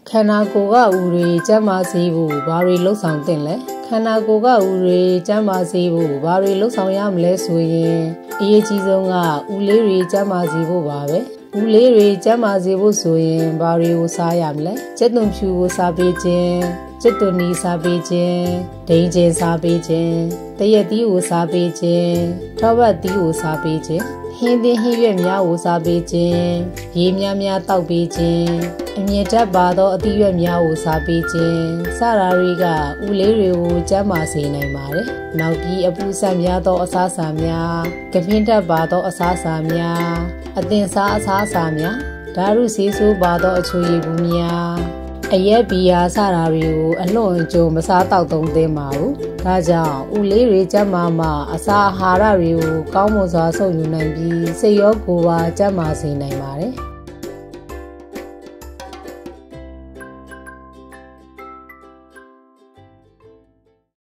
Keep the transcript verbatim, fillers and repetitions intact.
ခန္ဓာကိုယ်ကဥတွေကျန်းမာစေဖို့ဘာတွေလှုပ်ဆောင်သင့်လဲခန္ဓာကိုယ်ကဥတွေကျန်းမာစေဖို့ဘာတွေလှုပ်ဆောင်ရမလဲဆိုရင်အရေးကြီးဆုံးကဥလေးတွေကျန်းမာစေဖို့ပါပဲဥလေးတွေကျန်းမာစေဖို့ဆိုရင်ဘာတွေကိုစားရမလဲကျက်သွန်ဖြူကိုစားပေးခြင်းကျက်သွန်နီစားပေးခြင်းဒိန်ကျင်စားပေးခြင်းတရက်သီးကိုစားပေးခြင်းထောပတ်သီးကိုစားပေးခြင်းဟင်းသင်းဟင်းရွက်များကိုစားပေးခြင်းရေများများတောက်ပေးခြင်းအမြင့်တက်ပါသောအသီးရွက်များကိုစားပေးခြင်းစတာတွေကဥလေးတွေကိုကျန်းမာစေနိုင်ပါတယ်။နောက်ပြီးအပူဆက်များသောအစားအစာများကပြင်းတက်ပါသောအစားအစာများအသင်စားအစားအစာများဓာတုဆေးဆိုးပါသောအချိုရည်ဘူးများအရက်ဘီယာစတာတွေကိုအလွန်အကျွံမစားတောက်သုံးသင့်ပါဘူး။ဒါကြောင့်ဥလေးတွေကျန်းမာမှအစာအာဟာရတွေကိုကောင်းမွန်စွာစုပ်ယူနိုင်ပြီးစိတ်ရောကိုယ်ပါကျန်းမာစေနိုင်ပါတယ်။